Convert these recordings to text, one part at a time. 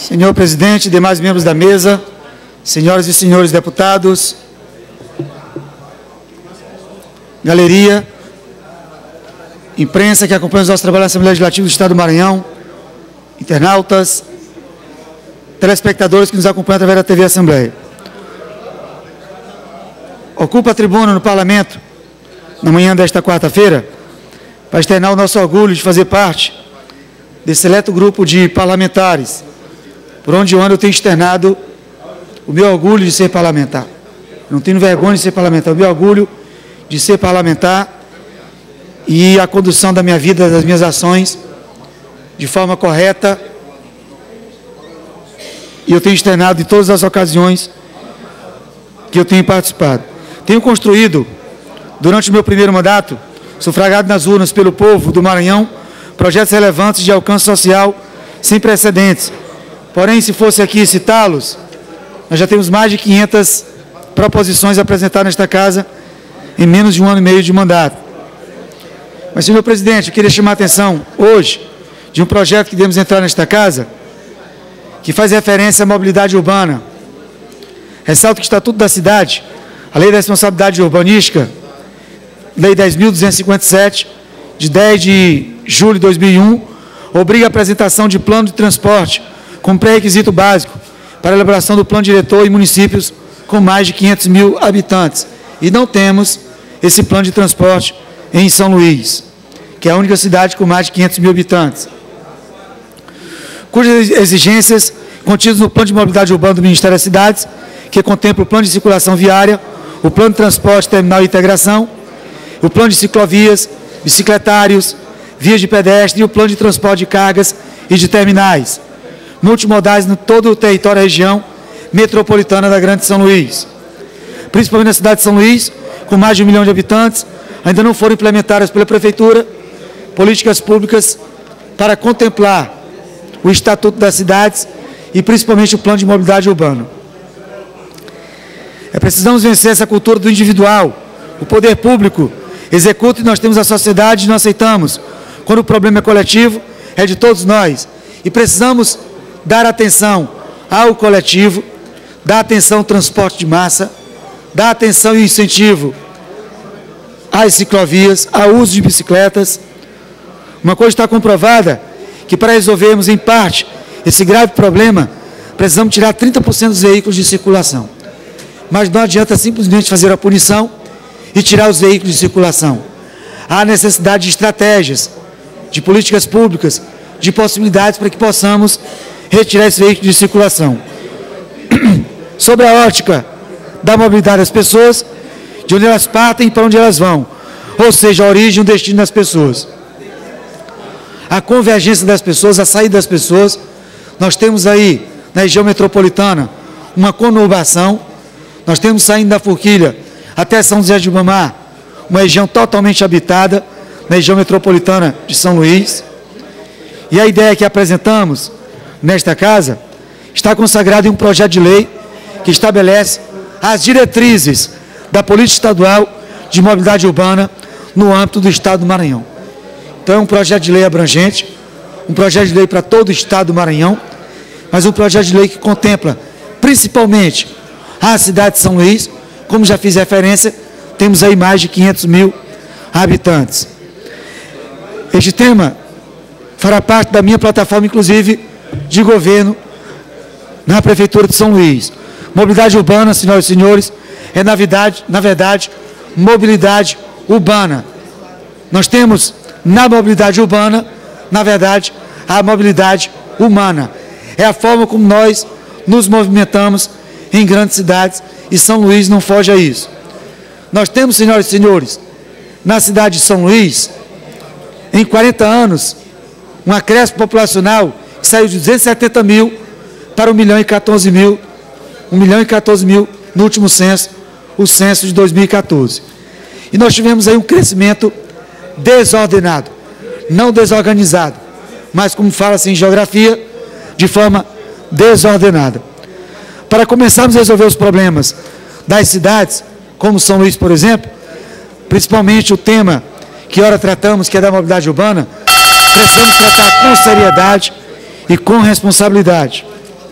Senhor presidente, demais membros da mesa, senhoras e senhores deputados, galeria, imprensa que acompanha os nossos trabalhos na Assembleia Legislativa do Estado do Maranhão, internautas, telespectadores que nos acompanham através da TV Assembleia. Ocupo a tribuna no Parlamento, na manhã desta quarta-feira, para externar o nosso orgulho de fazer parte desse seleto grupo de parlamentares, por onde eu ando eu tenho externado o meu orgulho de ser parlamentar. Não tenho vergonha de ser parlamentar, o meu orgulho de ser parlamentar e a condução da minha vida, das minhas ações, de forma correta. E eu tenho externado em todas as ocasiões que eu tenho participado. Tenho construído, durante o meu primeiro mandato, sufragado nas urnas pelo povo do Maranhão, projetos relevantes de alcance social sem precedentes. Porém, se fosse aqui citá-los, nós já temos mais de 500 proposições apresentadas nesta casa em menos de 1 ano e meio de mandato. Mas, senhor presidente, eu queria chamar a atenção hoje de um projeto que devemos entrar nesta casa, que faz referência à mobilidade urbana. Ressalto que o Estatuto da Cidade, a Lei da Responsabilidade Urbanística, Lei 10.257, de 10 de julho de 2001, obriga a apresentação de plano de transporte como pré-requisito básico para a elaboração do plano diretor em municípios com mais de 500 mil habitantes. E não temos esse plano de transporte em São Luís, que é a única cidade com mais de 500 mil habitantes, cujas exigências contidas no plano de mobilidade urbana do Ministério das Cidades, que contempla o plano de circulação viária, o plano de transporte terminal e integração, o plano de ciclovias, bicicletários, vias de pedestre e o plano de transporte de cargas e de terminais multimodais no todo o território da região metropolitana da Grande São Luís. Principalmente na cidade de São Luís, com mais de 1 milhão de habitantes, ainda não foram implementadas pela Prefeitura políticas públicas para contemplar o Estatuto das Cidades e principalmente o Plano de Mobilidade Urbana. Precisamos vencer essa cultura do individual. O poder público executa e nós temos a sociedade e não aceitamos. Quando o problema é coletivo, é de todos nós. E precisamos dar atenção ao coletivo, dar atenção ao transporte de massa, dar atenção e incentivo às ciclovias, ao uso de bicicletas. Uma coisa está comprovada, que para resolvermos em parte esse grave problema, precisamos tirar 30% dos veículos de circulação. Mas não adianta simplesmente fazer a punição e tirar os veículos de circulação. Há necessidade de estratégias, de políticas públicas, de possibilidades para que possamos retirar esse veículo de circulação. Sobre a ótica da mobilidade das pessoas, de onde elas partem e para onde elas vão, ou seja, a origem e o destino das pessoas. A convergência das pessoas, a saída das pessoas, nós temos aí, na região metropolitana, uma conurbação, nós temos saindo da Forquilha até São José de Ribamar, uma região totalmente habitada, na região metropolitana de São Luís. E a ideia que apresentamos nesta casa está consagrada em um projeto de lei que estabelece as diretrizes da política estadual de mobilidade urbana no âmbito do Estado do Maranhão. Então é um projeto de lei abrangente, um projeto de lei para todo o Estado do Maranhão, mas um projeto de lei que contempla principalmente a cidade de São Luís. Como já fiz referência, temos aí mais de 500 mil habitantes. Este tema fará parte da minha plataforma, inclusive, de governo na Prefeitura de São Luís. Mobilidade urbana, senhoras e senhores, é, na verdade, mobilidade urbana. Nós temos, na mobilidade urbana, na verdade, a mobilidade humana. É a forma como nós nos movimentamos em grandes cidades, e São Luís não foge a isso. Nós temos, senhoras e senhores, na cidade de São Luís, em 40 anos, um acréscimo populacional que saiu de 270 mil para 1 milhão e 14 mil, 1 milhão e 14 mil no último censo, o censo de 2014. E nós tivemos aí um crescimento desordenado, não desorganizado, mas, como fala-se em geografia, de forma desordenada. Para começarmos a resolver os problemas das cidades, como São Luís, por exemplo, principalmente o tema que ora tratamos, que é da mobilidade urbana, precisamos tratar com seriedade e com responsabilidade.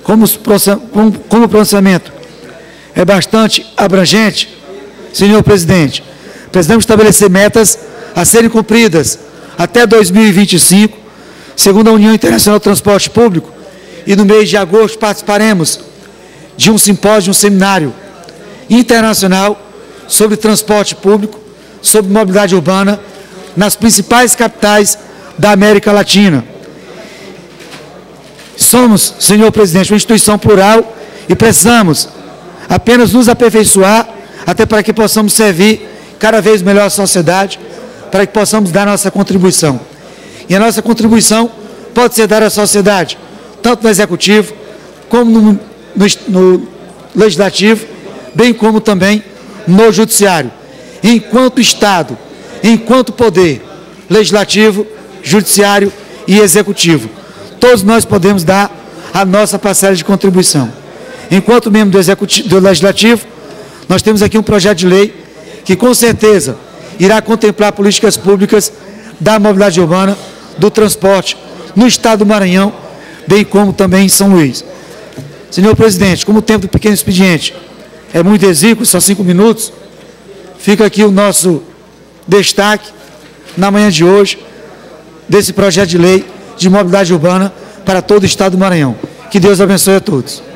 Como o pronunciamento é bastante abrangente, senhor presidente, precisamos estabelecer metas a serem cumpridas até 2025, segundo a União Internacional do Transporte Público, e no mês de agosto participaremos de um simpósio, um seminário internacional sobre transporte público, sobre mobilidade urbana, nas principais capitais da América Latina. Somos, senhor presidente, uma instituição plural e precisamos apenas nos aperfeiçoar, até para que possamos servir cada vez melhor a sociedade, para que possamos dar nossa contribuição. E a nossa contribuição pode ser dar à sociedade, tanto no Executivo, como no Legislativo, bem como também no Judiciário. Enquanto Estado, enquanto Poder Legislativo, Judiciário e Executivo, todos nós podemos dar a nossa parcela de contribuição. Enquanto membro do Legislativo, nós temos aqui um projeto de lei que, com certeza, irá contemplar políticas públicas da mobilidade urbana, do transporte, no estado do Maranhão, bem como também em São Luís. Senhor presidente, como o tempo do pequeno expediente é muito exíguo, só 5 minutos, fica aqui o nosso destaque, na manhã de hoje, desse projeto de lei de mobilidade urbana para todo o estado do Maranhão. Que Deus abençoe a todos.